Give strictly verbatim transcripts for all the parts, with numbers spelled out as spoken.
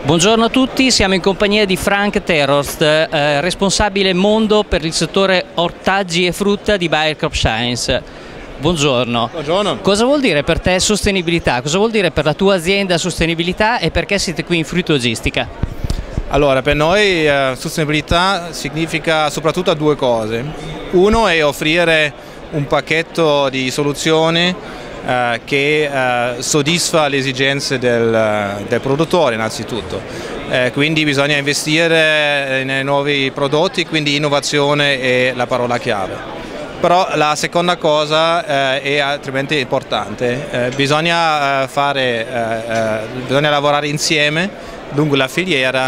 Buongiorno a tutti, siamo in compagnia di Frank Terhorst, eh, responsabile mondo per il settore ortaggi e frutta di Bayer Crop Science. Buongiorno. Buongiorno. Cosa vuol dire per te sostenibilità? Cosa vuol dire per la tua azienda sostenibilità e perché siete qui in Fruttogistica? Allora, per noi eh, sostenibilità significa soprattutto due cose. Uno è offrire un pacchetto di soluzioni eh, che eh, soddisfa le esigenze del, del produttore innanzitutto. Eh, quindi bisogna investire nei nuovi prodotti, quindi innovazione è la parola chiave. Però la seconda cosa eh, è altrettanto importante, eh, bisogna, eh, fare, eh, eh, bisogna lavorare insieme lungo la filiera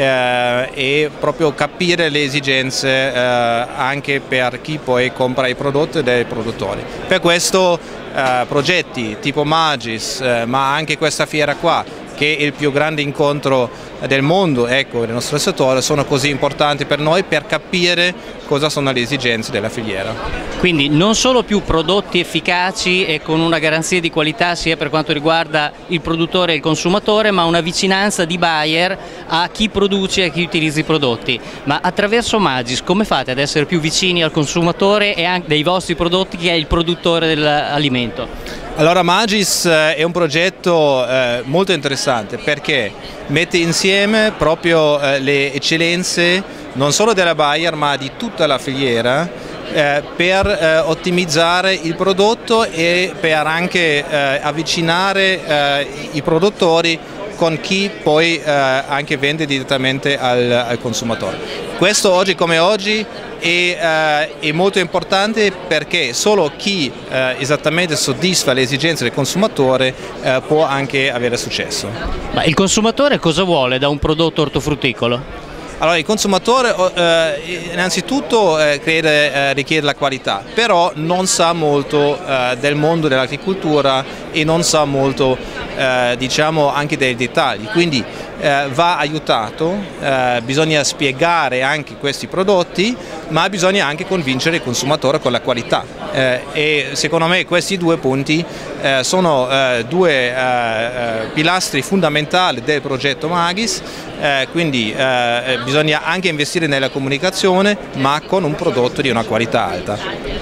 eh, e proprio capire le esigenze eh, anche per chi poi compra i prodotti dei produttori. Per questo eh, progetti tipo Magis, eh, ma anche questa fiera qua, che è il più grande incontro del mondo, ecco, del nostro settore, sono così importanti per noi per capire cosa sono le esigenze della filiera. Quindi non solo più prodotti efficaci e con una garanzia di qualità sia per quanto riguarda il produttore e il consumatore, ma una vicinanza di Bayer a chi produce e a chi utilizza i prodotti. Ma attraverso Magis come fate ad essere più vicini al consumatore e anche dei vostri prodotti che è il produttore dell'alimento? Allora, Magis è un progetto eh, molto interessante perché mette insieme proprio eh, le eccellenze non solo della Bayer ma di tutta la filiera eh, per eh, ottimizzare il prodotto e per anche eh, avvicinare eh, i produttori con chi poi eh, anche vende direttamente al, al consumatore. Questo oggi come oggi è, eh, è molto importante perché solo chi eh, esattamente soddisfa le esigenze del consumatore eh, può anche avere successo. Ma il consumatore cosa vuole da un prodotto ortofrutticolo? Allora, il consumatore eh, innanzitutto eh, crede, eh, richiede la qualità, però non sa molto eh, del mondo dell'agricoltura e non sa molto eh, diciamo anche dei dettagli, quindi eh, va aiutato, eh, bisogna spiegare anche questi prodotti, ma bisogna anche convincere il consumatore con la qualità eh, e secondo me questi due punti eh, sono eh, due eh, pilastri fondamentali del progetto Magis. Eh, quindi eh, bisogna anche investire nella comunicazione ma con un prodotto di una qualità alta.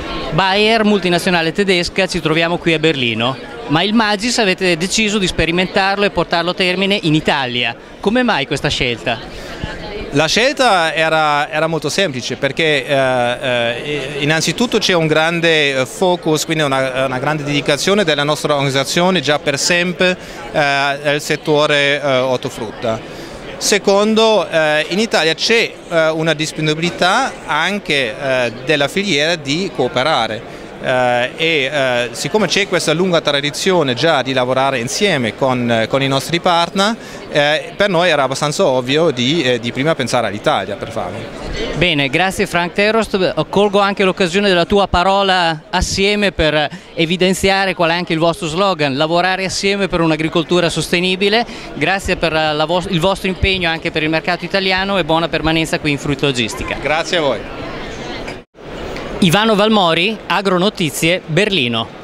Bayer, multinazionale tedesca, ci troviamo qui a Berlino, ma il Magis avete deciso di sperimentarlo e portarlo a termine in Italia. Come mai questa scelta? La scelta era, era molto semplice perché eh, eh, innanzitutto c'è un grande focus, quindi una, una grande dedicazione della nostra organizzazione già per sempre eh, al settore eh, ortofrutta. Secondo, eh, in Italia c'è eh, una disponibilità anche eh, della filiera di cooperare eh, e eh, siccome c'è questa lunga tradizione già di lavorare insieme con, con i nostri partner, eh, per noi era abbastanza ovvio di, eh, di prima pensare all'Italia per farlo. Bene, grazie Frank Terhorst, colgo anche l'occasione della tua parola assieme per evidenziare qual è anche il vostro slogan, lavorare assieme per un'agricoltura sostenibile. Grazie per la vo- il vostro impegno anche per il mercato italiano e buona permanenza qui in Fruttogistica. Grazie a voi. Ivano Valmori, Agronotizie, Berlino.